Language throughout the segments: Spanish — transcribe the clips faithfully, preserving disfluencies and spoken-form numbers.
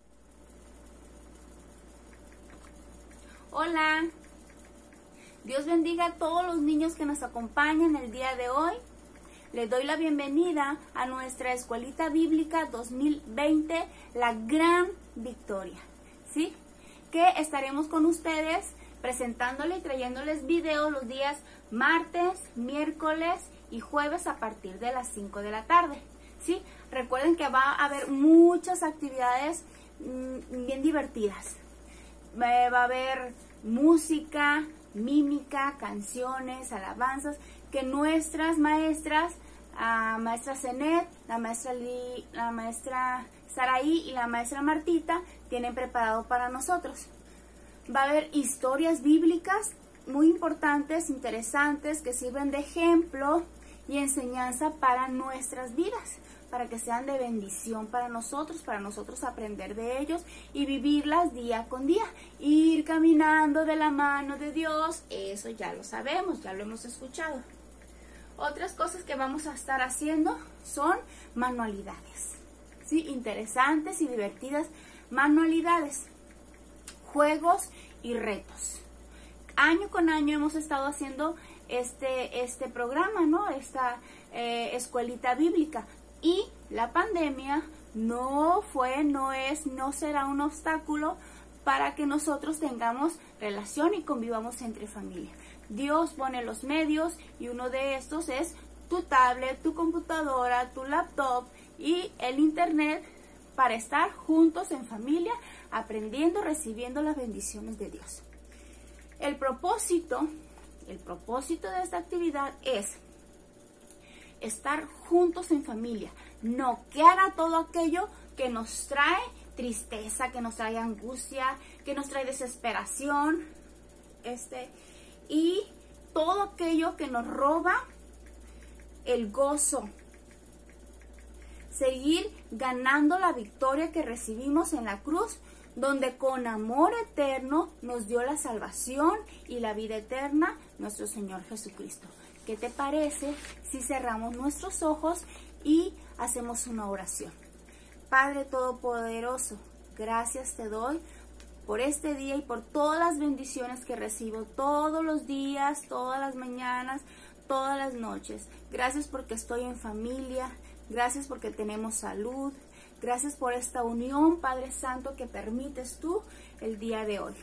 Hola, Dios bendiga a todos los niños que nos acompañan el día de hoy. Les doy la bienvenida a nuestra Escuelita Bíblica dos mil veinte, La Gran Victoria, ¿sí? Que estaremos con ustedes presentándole y trayéndoles videos los días martes, miércoles y jueves a partir de las cinco de la tarde, ¿sí? Recuerden que va a haber muchas actividades mmm, bien divertidas. Va a haber música, mímica, canciones, alabanzas que nuestras maestras, uh, maestra Zenet, la maestra Li, la maestra Saraí y la maestra Martita tienen preparado para nosotros. Va a haber historias bíblicas muy importantes, interesantes, que sirven de ejemplo y enseñanza para nuestras vidas, para que sean de bendición para nosotros, para nosotros aprender de ellos y vivirlas día con día, ir caminando de la mano de Dios. Eso ya lo sabemos, ya lo hemos escuchado. Otras cosas que vamos a estar haciendo son manualidades, ¿sí? Interesantes y divertidas manualidades, juegos y retos. Año con año hemos estado haciendo este, este programa, ¿no? Esta eh, escuelita bíblica. Y la pandemia no fue, no es, no será un obstáculo para que nosotros tengamos relación y convivamos entre familia. Dios pone los medios y uno de estos es tu tablet, tu computadora, tu laptop y el internet para estar juntos en familia, aprendiendo, recibiendo las bendiciones de Dios. El propósito, el propósito de esta actividad es estar juntos en familia, noquear a todo aquello que nos trae tristeza, que nos trae angustia, que nos trae desesperación, este, y todo aquello que nos roba el gozo. Seguir ganando la victoria que recibimos en la cruz, donde con amor eterno nos dio la salvación y la vida eterna nuestro Señor Jesucristo. ¿Qué te parece si cerramos nuestros ojos y hacemos una oración? Padre Todopoderoso, gracias te doy por este día y por todas las bendiciones que recibo todos los días, todas las mañanas, todas las noches. Gracias porque estoy en familia, gracias porque tenemos salud, gracias por esta unión, Padre Santo, que permites tú el día de hoy.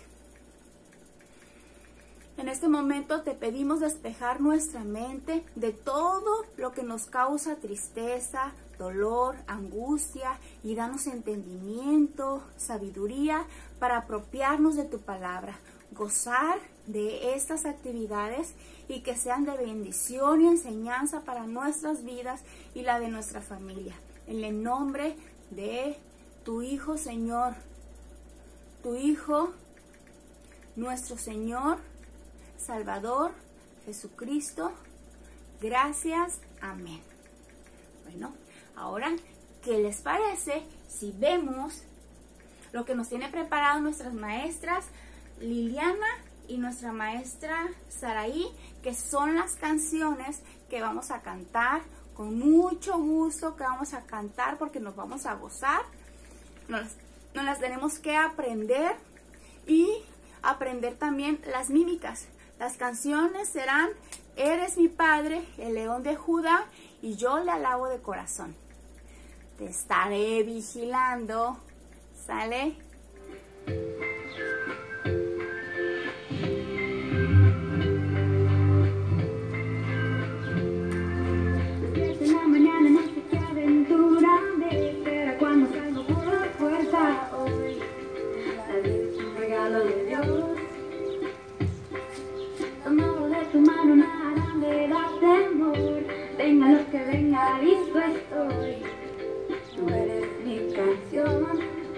En este momento te pedimos despejar nuestra mente de todo lo que nos causa tristeza, dolor, angustia, y danos entendimiento, sabiduría para apropiarnos de tu palabra, gozar de estas actividades y que sean de bendición y enseñanza para nuestras vidas y la de nuestra familia. En el nombre de tu Hijo, Señor, tu Hijo, nuestro Señor, Salvador, Jesucristo, gracias, amén. Bueno, ahora, ¿qué les parece si vemos lo que nos tiene preparado nuestras maestras Liliana y nuestra maestra Saraí, que son las canciones que vamos a cantar con mucho gusto, que vamos a cantar porque nos vamos a gozar, nos, nos las tenemos que aprender y aprender también las mímicas. Las canciones serán: Eres mi Padre, el León de Judá, y yo le alabo de corazón. Te estaré vigilando. ¿Sale? Desde la mañana no sé qué aventura me espera cuando salgo por la puerta hoy. La vida es un regalo de Dios. Tomado de tu mano nada me da temor. Venga lo que venga, listo estoy. Tú eres mi canción.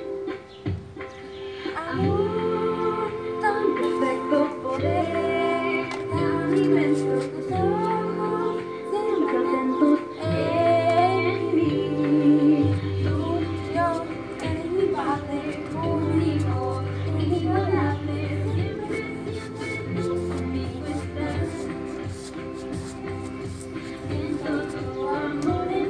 Amor tan perfecto, poder tan inmenso, tus ojos siempre atentos en mí. Tú, Dios, eres mi Padre, conmigo, inigualable, siempre conmigo estás. Siento tu amor en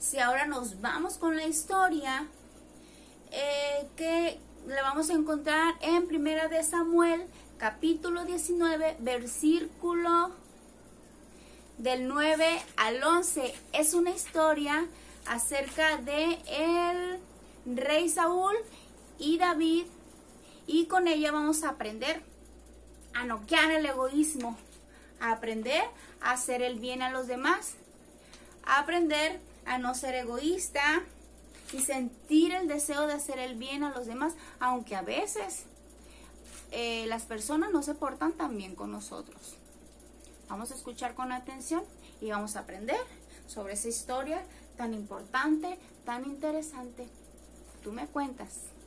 Si ahora nos vamos con la historia, eh, que la vamos a encontrar en Primera de Samuel, capítulo diecinueve, versículo del nueve al once. Es una historia acerca de el rey Saúl y David, y con ella vamos a aprender a noquear el egoísmo, a aprender a hacer el bien a los demás, a aprender a no ser egoísta y sentir el deseo de hacer el bien a los demás, aunque a veces eh, las personas no se portan tan bien con nosotros. Vamos a escuchar con atención y vamos a aprender sobre esa historia tan importante, tan interesante. Tú me cuentas.